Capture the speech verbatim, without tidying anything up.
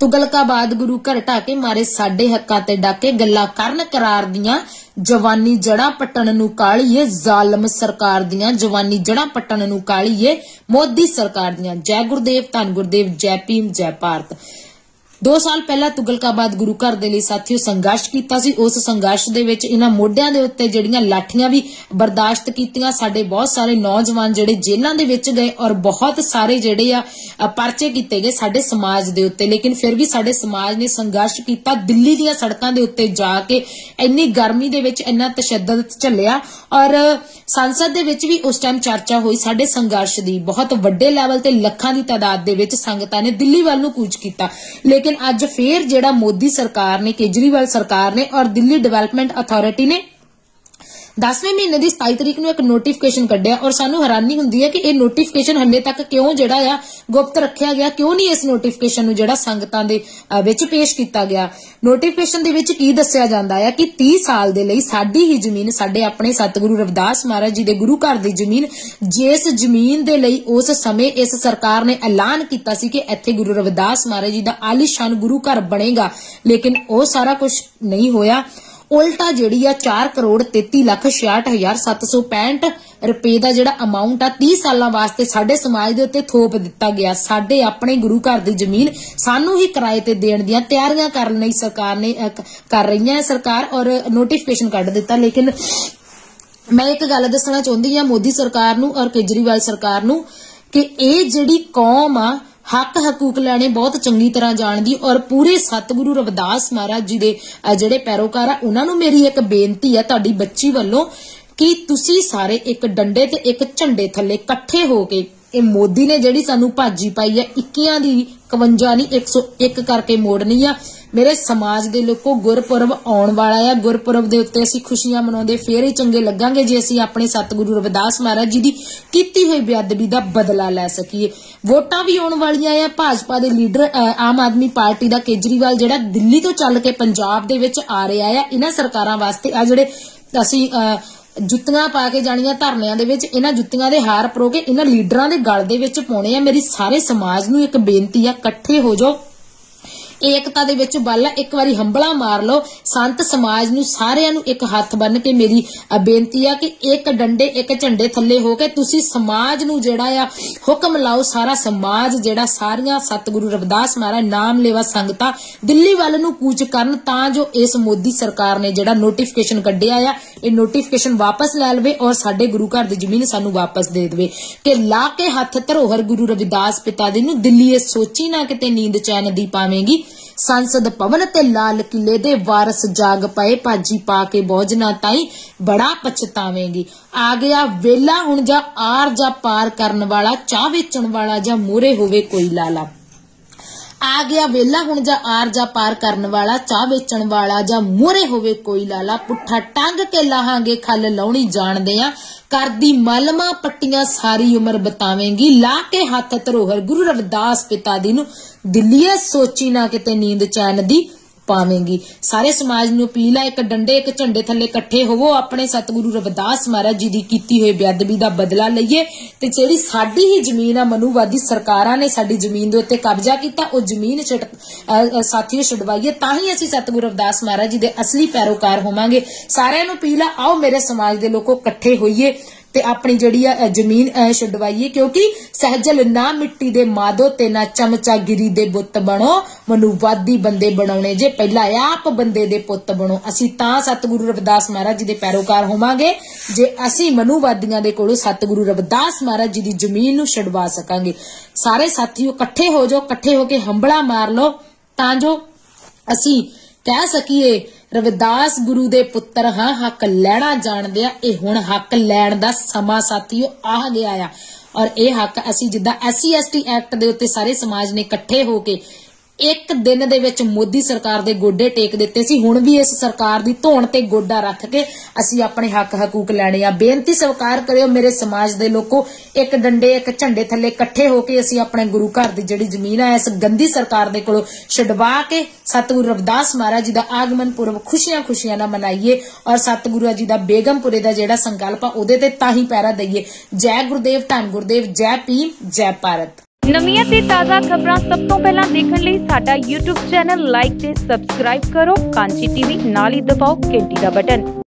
तुगलकाबाद गुरु घर ढाके मारे साडे हक्कां ते डाके गल्लां करन करार दियां जवानी जड़ा पट्टन नूं कालीए जालम सरकार दियां जवानी जड़ा पट्टन नूं कालीए मोदी सरकार दियां। जय गुरुदेव धन गुरुदेव जय भीम जय भारत। दो साल पहला तुगलकाबाद गुरु घर दे लई साथियों संघर्ष कीता सी। उस संघर्ष दे विच इन्हां मोढियां दे उत्ते जड़ियां लाठियां भी बर्दाश्त कीतियां। साडे बहुत सारे नौजवान जिहड़े जेलां दे विच गए और बहुत सारे जिहड़े आ परचे कीते गए साडे समाज दे उत्ते, लेकिन फिर भी साडे समाज ने संघर्ष कीता। दिल्ली दीयां सड़कां दे उत्ते जाके इन्नी गर्मी दे विच इन्ना तशद्दद झल्लिया और संसद दे विच भी उस टाइम चर्चा हुई साडे संघर्ष दी। बहुत वड्डे लैवल ते लखां दी तादाद दे विच संगतां ने दिल्ली वल नूं कूच कीता। लेकिन अज फिर जेड़ा मोदी सरकार ने केजरीवाल सरकार ने और दिल्ली डेवलपमेंट अथॉरिटी ने दसवें महीने की सताई तरीक नूं एक नोटिफिकेशन कढ़िया और सानू हैरानी हुंदी है कि यह नोटिफिकेशन हले तक क्यों जिहड़ा आ गुप्त रखिया गया, क्यों नहीं इस नोटिफिकेशन नूं जिहड़ा संगतां दे विच पेश किया गया। नोटिफिकेशन दे विच की दस्सिया जांदा है कि तीस साल दे लई साडी ही जमीन साडे अपने सतगुरु रविदास महाराज जी दे गुरु घर दी जमीन जिस जमीन दे लई उस समय इस सरकार ने ऐलान कीता सी कि इत्थे गुरु रविदास महाराज जी दा आलीशान गुरु घर बनेगा, लेकिन वो सारा कुछ नहीं होया। उल्टा जिहड़ी आ चार करोड़ तेती लख छियाठ हजार सत्त सौ पैंठ रुपए का जिहड़ा अमाउंट आ तीस सालां वास्ते साडे समाज दे उत्ते थोप दिता गया। साडे अपने गुरु घर दी जमीन सानू ही किराए ते देण दीयां तैयारियां करन लई सरकार ने कर रही है सरकार और नोटिफिकेशन कढ दिता। लेकिन मैं एक गल दसना चाहुंदी हां मोदी सरकार नूं और केजरीवाल सरकार नूं कि इह जिहड़ी कौम आ हक हकूक लैने बहुत चंगी तरह जानदी और पूरे सतगुरु रविदास महाराज जी दे जिहड़े पैरोकार आ उन्हां नूं मेरी एक बेनती है तुहाडी बच्ची वल्लों कि तुसी सारे एक डंडे ते एक झंडे थल्ले इकट्ठे हो के ये मोदी ने जिहड़ी सानू भाजी पाई है इक्कियां दी इकवंजा नहीं एक सौ एक करके मोड़नी आ। मेरे समाज दे लोगों गुरपुरब आउण वाला है, गुरपुरब दे उत्ते असीं खुशियां मनाउंदे फेर ही चंगे लगांगे जे असीं अपने सतगुरु रविदास महाराज जी दी कीती हुई बेअदबी दा बदला लै सकीए। वोटां भी आउण वालियां आ। भाजपा दे लीडर आम आदमी पार्टी दा केजरीवाल जिहड़ा दिल्ली तो चल के पंजाब दे विच आ रहा है, इन्हां सरकारां वास्ते आ जिहड़े असीं जुत्तियां पा के जाणियां धरनियां दे विच इन्हां जुत्तियां दे हार परो के इन्हां लीडरां दे गल दे विच पाउणे आ। मेरी सारे समाज नूं एक बेनती आ, इकट्ठे हो जाओ, एकता दे विच बल एक बारी हंबला मार लो। संत समाज नूं सारिआं नूं एक हथ बन के मेरी बेनती है कि एक डंडे एक झंडे थल्ले हो के तुसी समाज नूं जिहड़ा आ हुक्म लाओ। सारा समाज जिहड़ा सारियां सतगुरु रविदास महाराज नाम लेवा संगतां दिल्ली वल नूं कूच करन तां जो इस मोदी सरकार ने जिहड़ा नोटिफिकेशन कढिया आ ये नोटिफिकेशन वापस लै लवे और साडे गुरु घर दी जमीन सानू वापस दे देवे कि ला के हथ धरोहर गुरु रविदास पिता दी नूं दिल्ली ए सोची ना किते नींद चैन दी पावेंगी। संसद भवन ते लाल किले दे वारस जाग पाए भाजी पा के भोजना ताई बड़ा पछतावेंगी। आ गया वेला हुण जा आर जा पार करन वाला चाह वेचण वाला जा मोरे होवे कोई लाला। आ गया वेला हुण जा आर जा पार करन वाला चाह वेचण वाला जा मोरे होवे कोई लाला। पुट्ठा टंग के लाहांगे खल लाउणी जाणदे आ करदी मलमा पट्टियां सारी उम्र बतावेंगी। ला के हाथ धरोहर गुरु रविदास पिता दी नूं दिल्लीए सोची ना किते नींद चैन दी पावेंगी। सारे समाज नूं अपील है एक डंडे एक झंडे थल्ले इकट्ठे होवो, अपने सतगुरु रविदास महाराज जी दी कीती हुई बेअदबी दा बदला लईए ते जिहड़ी साडी ही जमीन आ मनुवादी सरकारां ने साडी जमीन दे उत्ते कब्जा कीता ओ जमीन छड साथियों छडवाईए तां ही असीं सतगुरु रविदास महाराज जी दे असली पैरोकार होवांगे। सारिआं नूं अपील आ आओ मेरे समाज दे लोको इकट्ठे होईए ते अपनी जिहड़ी आ जमीन छडवाईए क्योंकि सहजल ना मिट्टी दे मादो ते ना चमचा गिरी दे बुत बनो मनुवादी बंदे बनाउणे जे पहला आप बंदे दे पुत बनो। असीं तां सतगुरु रविदास महाराज जी दे पैरोकार होवांगे जे असीं मनुवादियां दे कोलों सतगुरु रविदास महाराज जी दी जमीन नूं छडवा सकांगे। सारे साथियों इकट्ठे हो जाओ, इकट्ठे होके हंबला मार लो तां जो असीं कह सकीए रविदास गुरु दे पुत्र हाँ हक लैना जाणदे आ। इह हुण हक लैण दा समा साथियों आ गया आ और यह हक असीं जिद्दां S C S T act दे उत्ते सारे समाज ने इकट्ठे होके एक दिन दे विच मोदी सरकार दे गोडे टेक दिते सी। हुण भी इस सरकार दी धौण ते गोडा रख के असीं अपने हक हकूक लैणे आ। बेनती स्वीकार करियो मेरे समाज दे लोको, एक डंडे एक झंडे थल्ले इकट्ठे होके असीं अपने गुरु घर दी जिहड़ी जमीन है इस गंदी सरकार दे कोलों छडवा के सतगुरु रविदास महाराज जी दा आगमन पुरब खुशियां खुशियां नाल मनाईए और सतगुरु जी दा बेगमपुरे दा जिहड़ा संकल्प आ उहदे ते तां ही पैरा दईए। जय गुरुदेव धन गुरुदेव जय भीम जय भारत। ਨਵੀਆਂ ਤੇ ਤਾਜ਼ਾ ਖਬਰਾਂ ਸਭ ਤੋਂ ਪਹਿਲਾਂ ਦੇਖਣ ਲਈ ਸਾਡਾ YouTube ਚੈਨਲ ਲਾਈਕ ਤੇ ਸਬਸਕ੍ਰਾਈਬ ਕਰੋ। ਕਾਂਚੀ ਟੀਵੀ ਨਾਲ ਹੀ ਦਬਾਓ ਘੰਟੀ ਦਾ ਬਟਨ।